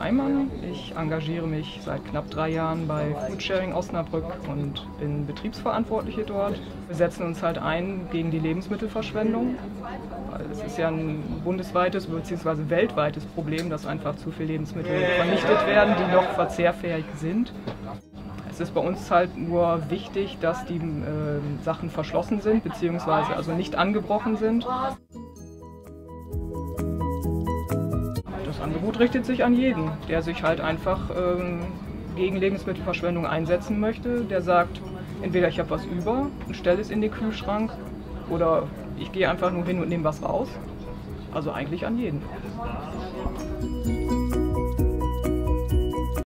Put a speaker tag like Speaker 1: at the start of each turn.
Speaker 1: Reimann. Ich engagiere mich seit knapp 3 Jahren bei Foodsharing Osnabrück und bin Betriebsverantwortliche dort. Wir setzen uns halt ein gegen die Lebensmittelverschwendung. Weil es ist ja ein bundesweites bzw. weltweites Problem, dass einfach zu viele Lebensmittel vernichtet werden, die noch verzehrfähig sind. Es ist bei uns halt nur wichtig, dass die Sachen verschlossen sind bzw. also nicht angebrochen sind. Das Angebot richtet sich an jeden, der sich halt einfach gegen Lebensmittelverschwendung einsetzen möchte, der sagt, entweder ich habe was über und stelle es in den Kühlschrank oder ich gehe einfach nur hin und nehme was raus. Also eigentlich an jeden.